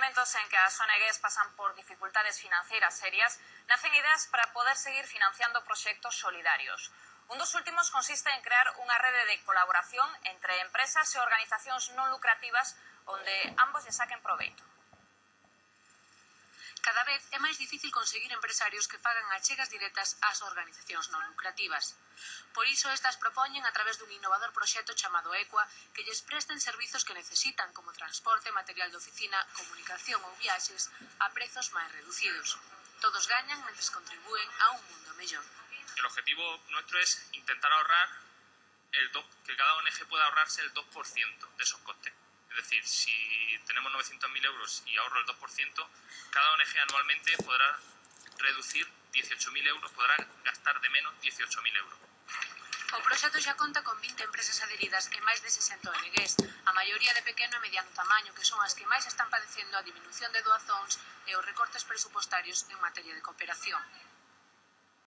momentos en que as ONGs pasan por dificultades financeiras serias, nacen ideas para poder seguir financiando proxectos solidarios. Un dos últimos consiste en crear unha rede de colaboración entre empresas e organizacións non lucrativas onde ambos lle saquen proveito. Cada vez é máis difícil conseguir empresarios que fagan achegas directas ás organizacións non lucrativas. Por iso, estas propoñen a través dun innovador proxecto chamado Equa que lles presten servizos que necesitan, como transporte, material de oficina, comunicación ou viaxes, a prezos máis reducidos. Todos gañan mentres contribúen a un mundo mellor. El objetivo nuestro es intentar ahorrar que cada ONG pueda ahorrarse el 2% de esos costes. Es decir, si tenemos 900.000 euros y ahorro el 2%, cada ONG anualmente podrá reducir 18.000 euros, podrá gastar de menos 18.000 euros. O proxecto xa conta con 20 empresas adheridas e máis de 60 ONGs, a maioría de pequeno e mediano tamaño, que son as que máis están padecendo a diminución de doazóns e os recortes presupostarios en materia de cooperación.